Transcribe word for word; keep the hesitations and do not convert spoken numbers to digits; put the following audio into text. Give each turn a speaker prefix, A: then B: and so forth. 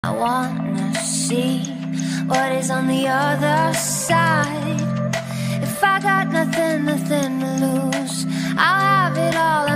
A: I wanna see what is on the other side. If I got nothing, nothing to lose, I'll have it all.